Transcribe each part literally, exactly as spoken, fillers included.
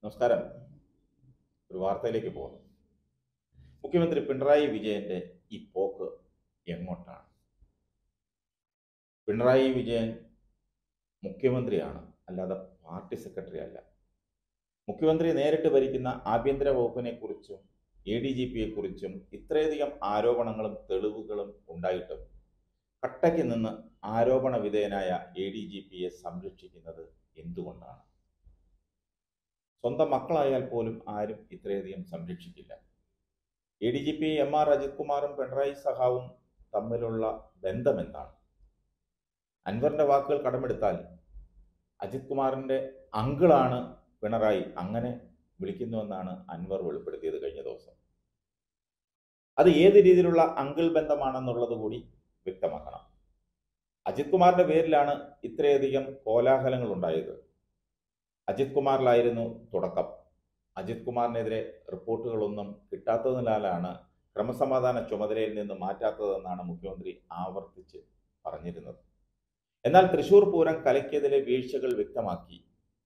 നമസ്കാരം. ഒരു വാർത്തയിലേക്ക് പോകുന്നു. മുഖ്യമന്ത്രി പിണറായി വിജയന്റെ ഈ പോക്ക് എങ്ങോട്ടാണ്? പിണറായി വിജയൻ മുഖ്യമന്ത്രിയാണ്, അല്ലാതെ പാർട്ടി സെക്രട്ടറി അല്ല. മുഖ്യമന്ത്രി നേരിട്ട് ഭരിക്കുന്ന ആഭ്യന്തര വകുപ്പിനെ കുറിച്ചും എ ഡി ജി പിയെ കുറിച്ചും ഇത്രയധികം ആരോപണങ്ങളും തെളിവുകളും ഉണ്ടായിട്ടും കട്ടയ്ക്ക് നിന്ന് ആരോപണ വിധേയനായ എ ഡി ജി പിയെ സംരക്ഷിക്കുന്നത് എന്തുകൊണ്ടാണ്? സ്വന്തം മക്കളായാൽ പോലും ആരും ഇത്രയധികം സംരക്ഷിക്കില്ല. A D G P M R Ajith കുമാറും പിണറായി സഖാവും തമ്മിലുള്ള ബന്ധം എന്താണ്? അൻവറിന്റെ വാക്കുകൾ കടമെടുത്താൽ അജിത് കുമാറിന്റെ അങ്കിളാണ് പിണറായി, അങ്ങനെ വിളിക്കുന്നുവെന്നാണ് അൻവർ വെളിപ്പെടുത്തിയത് കഴിഞ്ഞ ദിവസം. അത് ഏത് രീതിയിലുള്ള അങ്കിൾ ബന്ധമാണെന്നുള്ളത് കൂടി വ്യക്തമാക്കണം. അജിത് കുമാറിന്റെ പേരിലാണ് ഇത്രയധികം കോലാഹലങ്ങൾ ഉണ്ടായത്. അജിത് കുമാറിലായിരുന്നു തുടക്കം. അജിത് കുമാറിനെതിരെ റിപ്പോർട്ടുകളൊന്നും കിട്ടാത്തതിനാലാണ് ക്രമസമാധാന ചുമതലയിൽ നിന്ന് മാറ്റാത്തതെന്നാണ് മുഖ്യമന്ത്രി ആവർത്തിച്ച് പറഞ്ഞിരുന്നത്. എന്നാൽ തൃശൂർ പൂരം കലക്കിയതിലെ വീഴ്ചകൾ വ്യക്തമാക്കി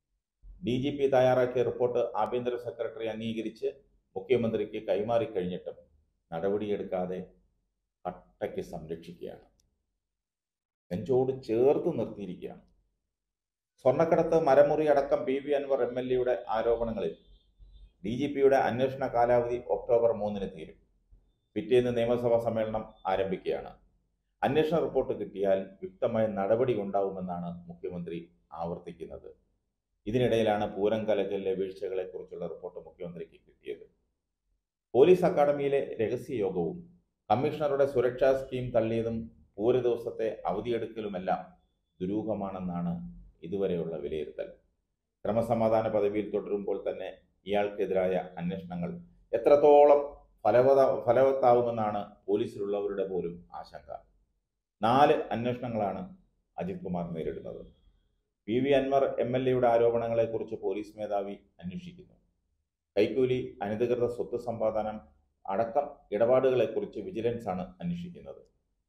ഡി ജി പി തയ്യാറാക്കിയ റിപ്പോർട്ട് ആഭ്യന്തര സെക്രട്ടറി അംഗീകരിച്ച് മുഖ്യമന്ത്രിക്ക് കൈമാറിക്കഴിഞ്ഞിട്ടും നടപടിയെടുക്കാതെ കട്ടയ്ക്ക് സംരക്ഷിക്കുകയാണ്, നെഞ്ചോട് ചേർത്ത് നിർത്തിയിരിക്കുകയാണ്. സ്വർണ്ണക്കടത്ത്, മരമുറി അടക്കം P V Anvar M L എയുടെ ആരോപണങ്ങളിൽ ഡി ജി പിയുടെ അന്വേഷണ കാലാവധി ഒക്ടോബർ മൂന്നിന് തീരും. പിറ്റേന്ന് നിയമസഭാ സമ്മേളനം ആരംഭിക്കുകയാണ്. അന്വേഷണ റിപ്പോർട്ട് കിട്ടിയാൽ യുക്തമായ നടപടി ഉണ്ടാവുമെന്നാണ് മുഖ്യമന്ത്രി ആവർത്തിക്കുന്നത്. ഇതിനിടയിലാണ് പൂരം കലക്കലിലെ വീഴ്ചകളെക്കുറിച്ചുള്ള റിപ്പോർട്ട് മുഖ്യമന്ത്രിക്ക് കിട്ടിയത്. പോലീസ് അക്കാദമിയിലെ രഹസ്യ യോഗവും കമ്മീഷണറുടെ സുരക്ഷാ സ്കീം തള്ളിയതും പൂര ദിവസത്തെ അവധിയെടുക്കലുമെല്ലാം ദുരൂഹമാണെന്നാണ് ഇതുവരെയുള്ള വിലയിരുത്തൽ. ക്രമസമാധാന പദവിയിൽ തുടരുമ്പോൾ തന്നെ ഇയാൾക്കെതിരായ അന്വേഷണങ്ങൾ എത്രത്തോളം ഫലവത്ത ഫലവത്താവുമെന്നാണ് പോലീസിലുള്ളവരുടെ പോലും ആശങ്ക. നാല് അന്വേഷണങ്ങളാണ് അജിത് കുമാർ നേരിടുന്നത്. P V Anvar M L എയുടെ ആരോപണങ്ങളെക്കുറിച്ച് പോലീസ് മേധാവി അന്വേഷിക്കുന്നു. കൈക്കൂലി, അനധികൃത സ്വത്ത് സമ്പാദനം അടക്കം ഇടപാടുകളെക്കുറിച്ച് വിജിലൻസ് ആണ് അന്വേഷിക്കുന്നത്.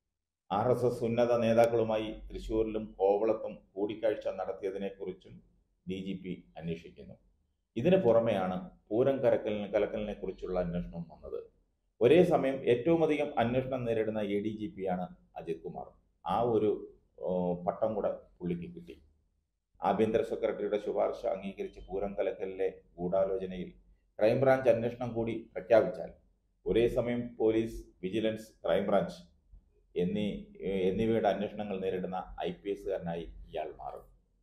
ആർ എസ് എസ് ഉന്നത നേതാക്കളുമായി തൃശ്ശൂരിലും കോവളത്തും കൂടിക്കാഴ്ച നടത്തിയതിനെക്കുറിച്ചും ഡി ജി പി അന്വേഷിക്കുന്നു. ഇതിന് പുറമെയാണ് പൂരം കലക്കലിന് കലക്കലിനെ കുറിച്ചുള്ള അന്വേഷണം വന്നത്. ഒരേ സമയം ഏറ്റവും അധികം അന്വേഷണം നേരിടുന്ന എ ഡി ജി പി ആണ് അജിത് കുമാർ. ആ ഒരു പട്ടം കൂടെ പുള്ളിക്ക് കിട്ടി. ആഭ്യന്തര സെക്രട്ടറിയുടെ ശുപാർശ അംഗീകരിച്ച് പൂരം കലക്കലിലെ ഗൂഢാലോചനയിൽ ക്രൈംബ്രാഞ്ച് അന്വേഷണം കൂടി പ്രഖ്യാപിച്ചാൽ ഒരേ സമയം പോലീസ്, വിജിലൻസ്, ക്രൈംബ്രാഞ്ച് എന്നീ എന്നിവയുടെ അന്വേഷണങ്ങൾ നേരിടുന്ന ഐ പി എസുകാരനായി ഇയാൾ മാറും.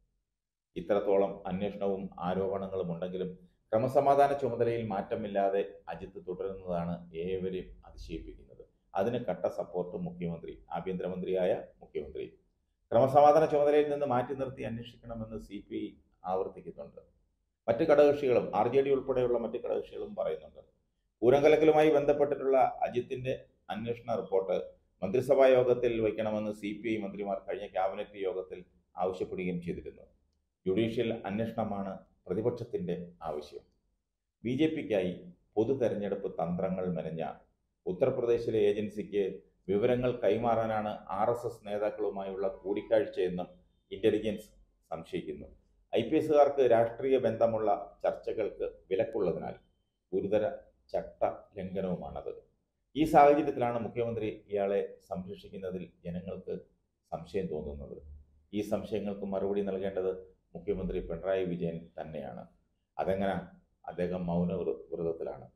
ഇത്രത്തോളം അന്വേഷണവും ആരോപണങ്ങളും ഉണ്ടെങ്കിലും ക്രമസമാധാന ചുമതലയിൽ മാറ്റമില്ലാതെ അജിത്ത് തുടരുന്നതാണ് ഏവരെയും അതിശയിപ്പിക്കുന്നത്. അതിന് കട്ട സപ്പോർട്ട് മുഖ്യമന്ത്രി, ആഭ്യന്തരമന്ത്രിയായ മുഖ്യമന്ത്രി. ക്രമസമാധാന ചുമതലയിൽ നിന്ന് മാറ്റി നിർത്തി അന്വേഷിക്കണമെന്ന് സി പി ഐ ആവർത്തിക്കുന്നുണ്ട്. മറ്റ് ഘടകകക്ഷികളും ആർ ജെ ഡി ഉൾപ്പെടെയുള്ള മറ്റ് ഘടകകക്ഷികളും പറയുന്നുണ്ട്. പൂരം കലക്കലുമായി ബന്ധപ്പെട്ടിട്ടുള്ള അജിത്തിന്റെ അന്വേഷണ റിപ്പോർട്ട് മന്ത്രിസഭാ യോഗത്തിൽ വയ്ക്കണമെന്ന് സി പി ഐ മന്ത്രിമാർ കഴിഞ്ഞ ക്യാബിനറ്റ് യോഗത്തിൽ ആവശ്യപ്പെടുകയും ചെയ്തിരുന്നു. ജുഡീഷ്യൽ അന്വേഷണമാണ് പ്രതിപക്ഷത്തിന്റെ ആവശ്യം. ബി ജെ പിക്കായി പൊതു തെരഞ്ഞെടുപ്പ് തന്ത്രങ്ങൾ മെനഞ്ഞ ഉത്തർപ്രദേശിലെ ഏജൻസിക്ക് വിവരങ്ങൾ കൈമാറാനാണ് ആർ എസ് എസ് നേതാക്കളുമായുള്ള കൂടിക്കാഴ്ചയെന്നും ഇന്റലിജൻസ് സംശയിക്കുന്നു. ഐ പി എസുകാർക്ക് രാഷ്ട്രീയ ബന്ധമുള്ള ചർച്ചകൾക്ക് വിലക്കുള്ളതിനാൽ ഗുരുതര ചട്ട ലംഘനവുമാണത്. ഈ സാഹചര്യത്തിലാണ് മുഖ്യമന്ത്രി ഇയാളെ സംരക്ഷിക്കുന്നതിൽ ജനങ്ങൾക്ക് സംശയം തോന്നുന്നത്. ഈ സംശയങ്ങൾക്ക് മറുപടി നൽകേണ്ടത് മുഖ്യമന്ത്രി പിണറായി വിജയൻ തന്നെയാണ്. അതെങ്ങനെ? അദ്ദേഹം മൗന വ്രതത്തിലാണ്.